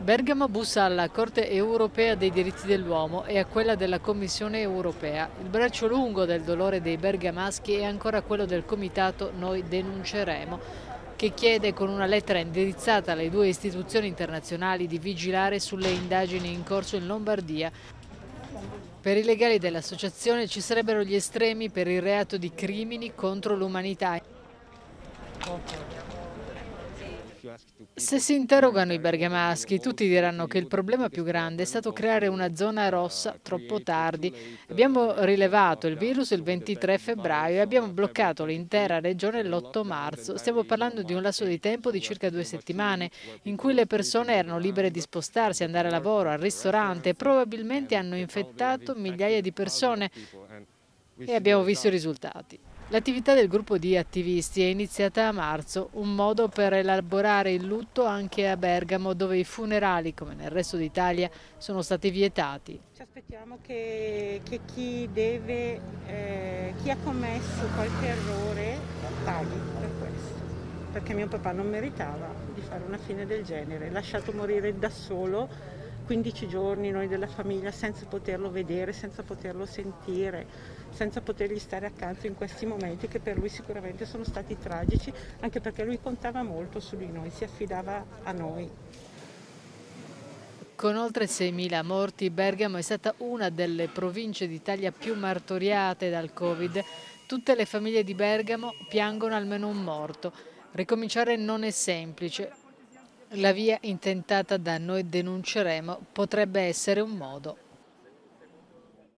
Bergamo bussa alla Corte europea dei diritti dell'uomo e a quella della Commissione europea. Il braccio lungo del dolore dei bergamaschi è ancora quello del comitato Noi denunceremo, che chiede con una lettera indirizzata alle due istituzioni internazionali di vigilare sulle indagini in corso in Lombardia. Per i legali dell'associazione ci sarebbero gli estremi per il reato di crimini contro l'umanità. Se si interrogano i bergamaschi, tutti diranno che il problema più grande è stato creare una zona rossa troppo tardi. Abbiamo rilevato il virus il 23 febbraio e abbiamo bloccato l'intera regione l'8 marzo. Stiamo parlando di un lasso di tempo di circa 2 settimane in cui le persone erano libere di spostarsi, andare a lavoro, al ristorante e probabilmente hanno infettato migliaia di persone e abbiamo visto i risultati. L'attività del gruppo di attivisti è iniziata a marzo, un modo per elaborare il lutto anche a Bergamo, dove i funerali, come nel resto d'Italia, sono stati vietati. Ci aspettiamo che chi ha commesso qualche errore paghi per questo, perché mio papà non meritava di fare una fine del genere, lasciato morire da solo 15 giorni noi della famiglia senza poterlo vedere, senza poterlo sentire, senza potergli stare accanto in questi momenti che per lui sicuramente sono stati tragici, anche perché lui contava molto su di noi, si affidava a noi. Con oltre 6.000 morti, Bergamo è stata una delle province d'Italia più martoriate dal Covid. Tutte le famiglie di Bergamo piangono almeno un morto. Ricominciare non è semplice. La via intentata da Noi denunceremo potrebbe essere un modo.